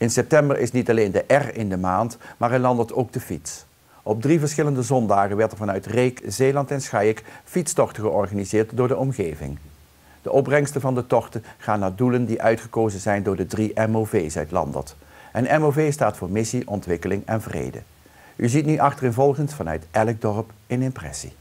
In september is niet alleen de R in de maand, maar in Landert ook de fiets. Op 3 verschillende zondagen werd er vanuit Reek, Zeeland en Schaik fietstochten georganiseerd door de omgeving. De opbrengsten van de tochten gaan naar doelen die uitgekozen zijn door de 3 MOV's uit Landert. En MOV staat voor Missie, Ontwikkeling en Vrede. U ziet nu achtereenvolgens vanuit elk dorp een impressie.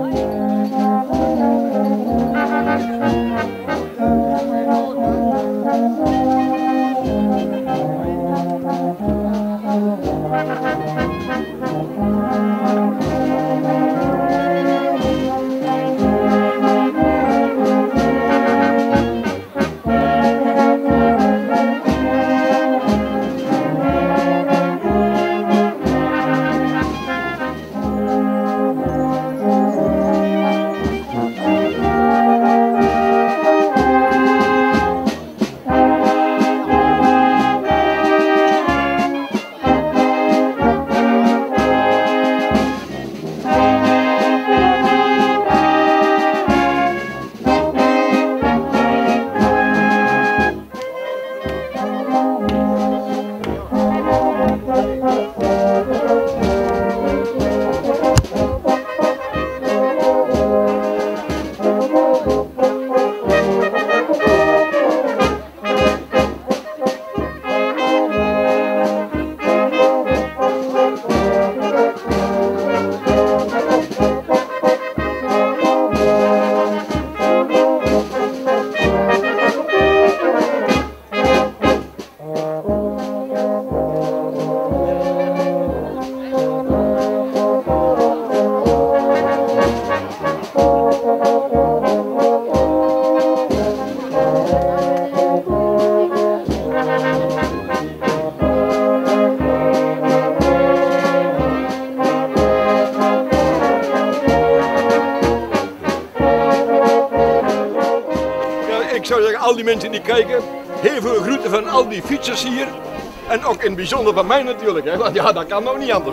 Ik zou zeggen, al die mensen die kijken, heel veel groeten van al die fietsers hier. En ook in het bijzonder van mij natuurlijk, hè? Want ja, dat kan ook niet anders.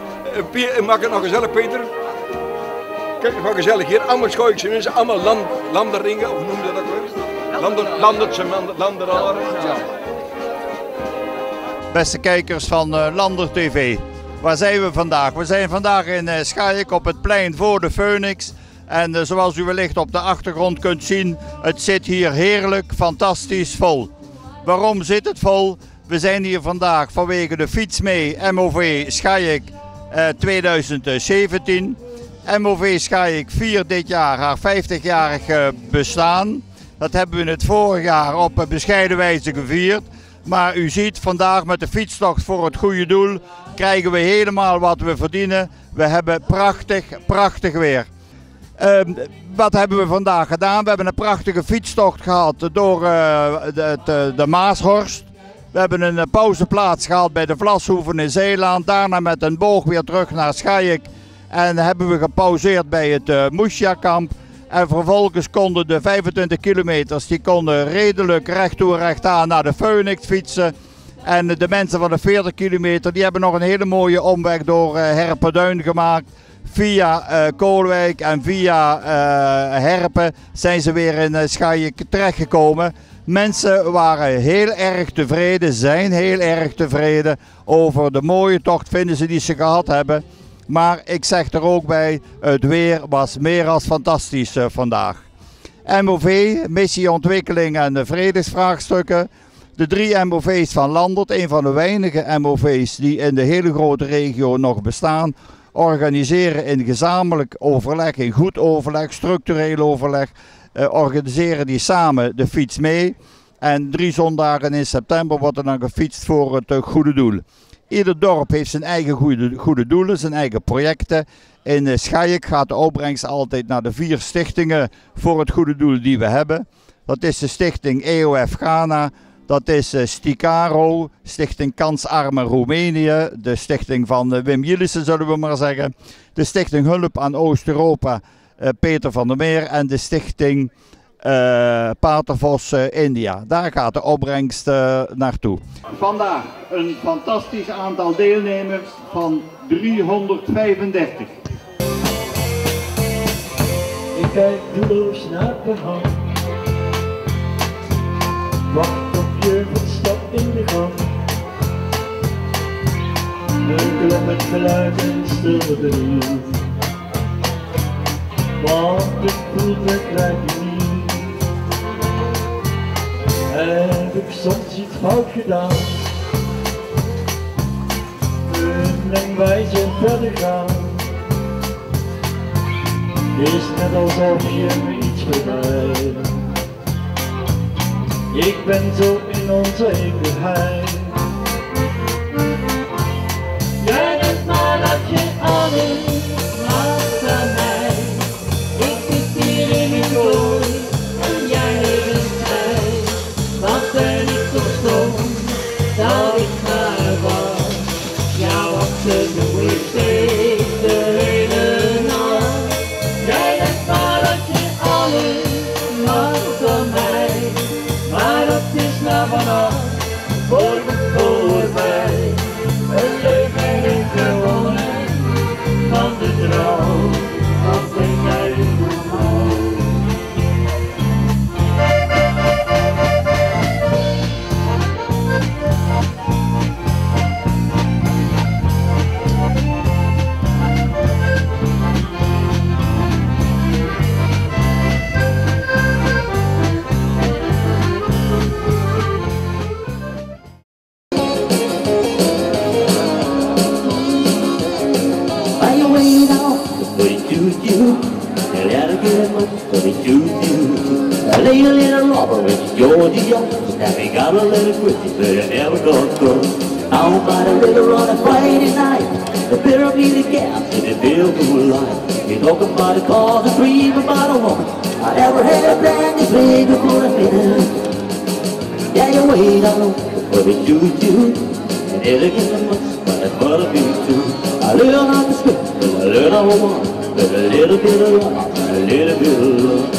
Maak het nog gezellig, Peter. Kijk, wat gezellig hier, allemaal Schooikse mensen, allemaal landeringen, of noem je dat ook wel? Landertse landeraren. Ja. Beste kijkers van Landert TV, waar zijn we vandaag? We zijn vandaag in Schaik op het plein voor de Phoenix. En zoals u wellicht op de achtergrond kunt zien, het zit hier heerlijk, fantastisch vol. Waarom zit het vol? We zijn hier vandaag vanwege de Fiets Mee MOV Schaik 2017. MOV Schaik viert dit jaar haar 50-jarig bestaan. Dat hebben we in het vorig jaar op bescheiden wijze gevierd. Maar u ziet vandaag met de fietstocht voor het goede doel krijgen we helemaal wat we verdienen. We hebben prachtig weer. Wat hebben we vandaag gedaan? We hebben een prachtige fietstocht gehad door de Maashorst. We hebben een pauzeplaats gehad bij de Vlashoeven in Zeeland. Daarna met een boog weer terug naar Schaik. En hebben we gepauzeerd bij het Moesja-kamp. En vervolgens konden de 25 kilometers, die konden redelijk recht toe recht aan naar de Phoenix fietsen. En de mensen van de 40 kilometer, die hebben nog een hele mooie omweg door Herpenduin gemaakt. Via Koolwijk en via Herpen zijn ze weer in Schaik terechtgekomen. Mensen waren heel erg tevreden, zijn heel erg tevreden over de mooie tocht, vinden ze die ze gehad hebben. Maar ik zeg er ook bij, het weer was meer dan fantastisch vandaag. MOV, Missie, Ontwikkeling en Vredesvraagstukken. De 3 MOV's van Landert, een van de weinige MOV's die in de hele grote regio nog bestaan, organiseren in gezamenlijk overleg, in goed overleg, structureel overleg, organiseren die samen de Fiets Mee. En 3 zondagen in september wordt er dan gefietst voor het goede doel. Ieder dorp heeft zijn eigen goede doelen, zijn eigen projecten. In Schaik gaat de opbrengst altijd naar de 4 stichtingen voor het goede doel die we hebben. Dat is de stichting EOF Ghana, dat is Sticaro, Stichting Kansarme Roemenië, de stichting van Wim Jillissen zullen we maar zeggen. De stichting Hulp aan Oost-Europa, Peter van der Meer en de stichting Patervos India. Daar gaat de opbrengst naartoe. Vandaag een fantastisch aantal deelnemers van 335. Ik kijk doelloos naar de hand. Wacht op je voetstap in de gang. met geluid en stilte niet. Want het voelt het lijkt niet. Heb ik soms iets fout gedaan? En wij zijn verder gaan. Het is net alsof je me iets verwijt. Ik ben zo in onzekerheid. Jij denkt maar dat je alles maakt aan mij. Ik zit hier in mijn kooi en jij in het tijd. Wat ben ik toch stom dat ik maar was. Jouw achter doe ik steeds de hele nacht. Jij denkt maar dat je alles maakt aan mij. Maar dat is nou vanaf voorbij. Een leven is gewonnen van de droom. Wat ben jij normaal? Lay a little rubber with Georgia. Now we got a little pretty, but I never got close. Down by the river on a Friday night, the pyramid gas in the building light. You talk about a cause, a dream about a woman. I never had a plan to play before I finished. Yeah, you wait on for the choo-choo. And never get the much, but that's what I be too. I learn how to swim, but I learn how to walk. With a little bit of love, a little bit of love.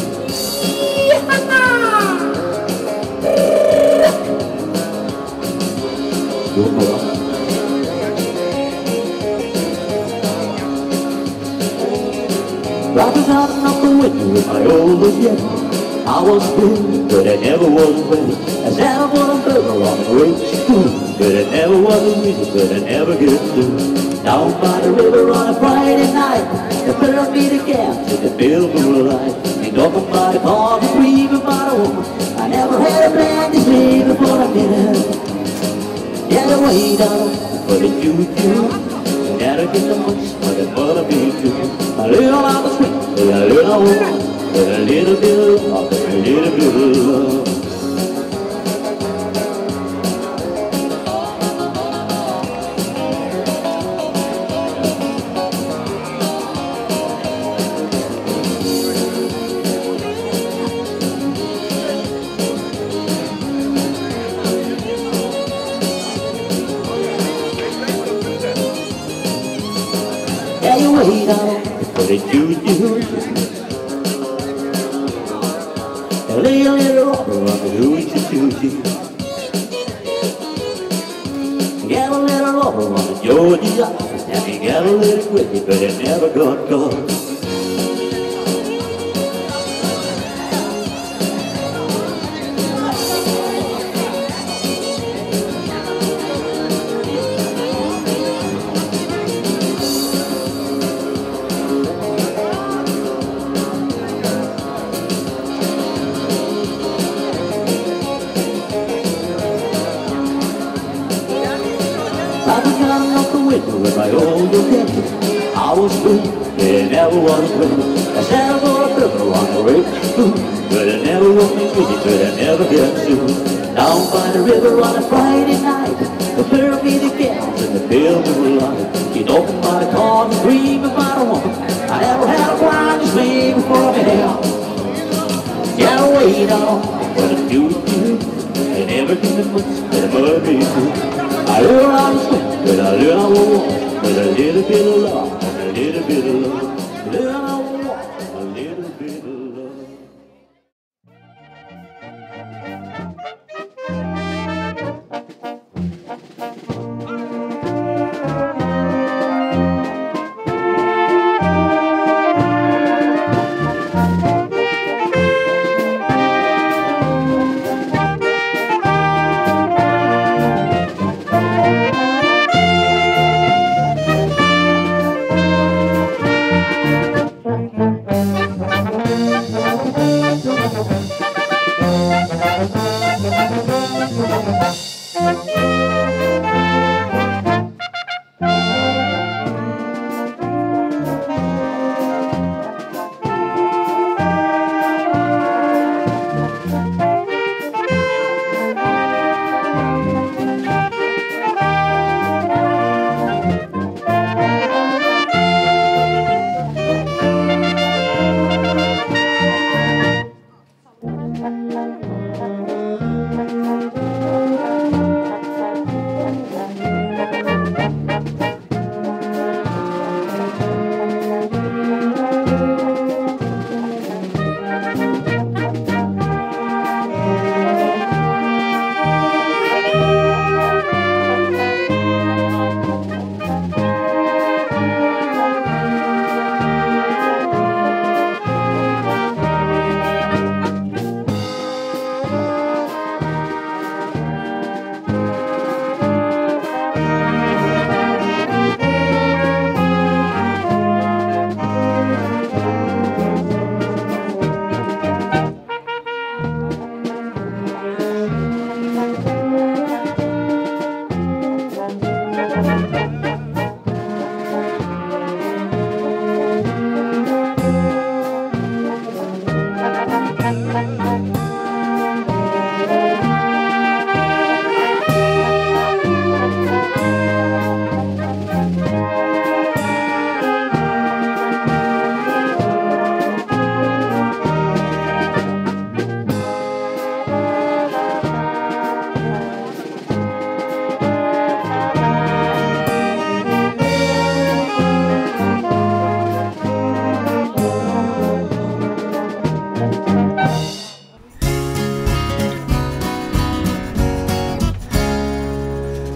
Dropping out of the window with my oldest yet. I was blue, but I never was ready. I sat up on a burger on the road to school, but I never was a reason, but I never get through. Down by the river on a Friday night, the pyramid gas in the building light. They talk about a car, they dream about a woman. I never had a plan to play before I did it. Yeah, the way down for the choo-choo. Never get the much, but it's what I be too. I learn how to swim, but I learn how to walk. With a little bit of love, a little bit of love. Yeah, you wait out for the choo-choo. Lay a little rubber on the hoochie-choochie. Get a little rubber on the Georgia. And he got a little quickie, but it never got caught. With my old detective, I was free, but I never was ready. I sat up on a river on the rich spoon, but I never was easy, but I never get through. Down by the river on a Friday night, the pyramid gas in the building light. You talk about a car, and dream about a woman. I never had a plan to swing before me there. Yeah, wait on for the choo-choo, and everything much, but I must be true. I learn how to swim, but I learn how to walk. With a little bit of love, a little bit of love. Learn how to walk, a little bit of love.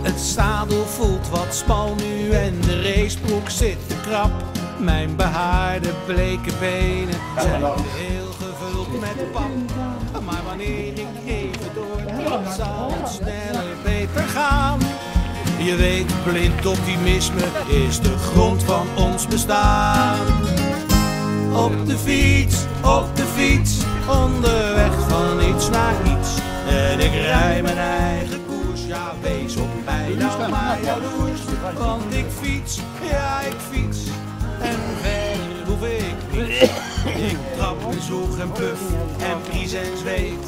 Het zadel voelt wat smal nu en de racebroek zit te krap. Mijn behaarde bleke benen zijn heel gevuld met pap. Maar wanneer ik even doortrap, zal het sneller beter gaan. Je weet, blind optimisme is de grond van ons bestaan. Op de fiets, onderweg van iets naar iets. En ik rij mijn eigen koers, ja wees op mij nou maar jaloers. Want ik fiets, ja ik fiets, en verder hoef ik niet. Ik trap en zoeg en puff en pries en zweet.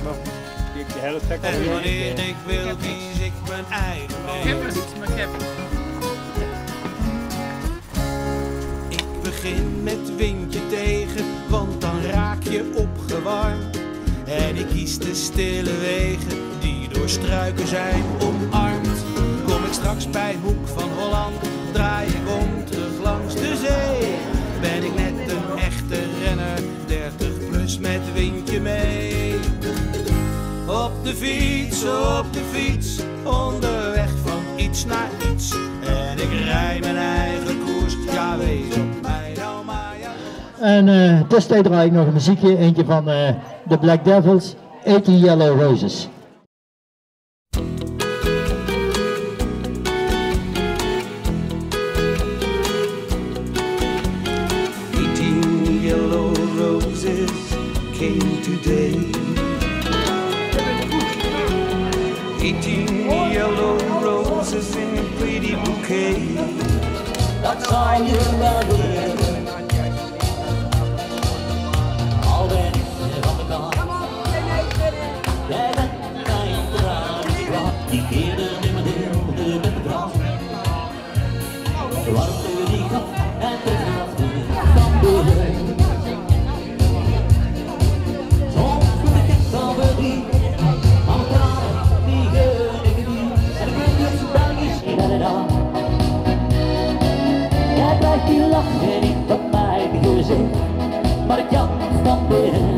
En wanneer ik wil kies ik mijn eigen meet. Ik begin met windje tegen, want dan raak je opgewarmd. En ik kies de stille wegen die door struiken zijn omarmd. Kom ik straks bij Hoek van Holland, draai ik om terug langs de zee. Ben ik net een echte renner, 30 plus met windje mee. Op de fiets, onderweg van iets naar iets. En ik rij mijn eigen koers, ja wees op mij nou maar ja. En tussentijd draai ik nog een muziekje, eentje van The Black Devils, 80 Yellow Roses. 18 yellow roses came today. 18 yellow roses in a pretty bouquet. That's all you ever hear. Al ben ik van de kant. Jij bent mijn bruidschat. Die keerde in mijn deelde met de brand. De warmte die gaf en de grachten van binnen. Soms ben ik echt van verdriet. Maar mijn tranen die gun ik niet. En ik ben dus Belgisch in het aan. Jij blijft die lachen niet van mijn gezicht, maar ik kan van binnen.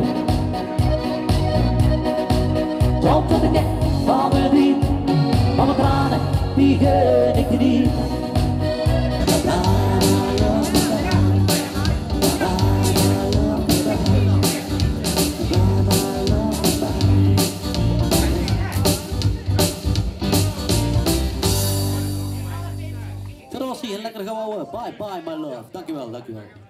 Soms zat ik echt van verdriet, maar mijn tranen die gun ik niet. Zo, dat was hier. Lekker gehouden. Bye bye my love. Dankjewel, dankjewel.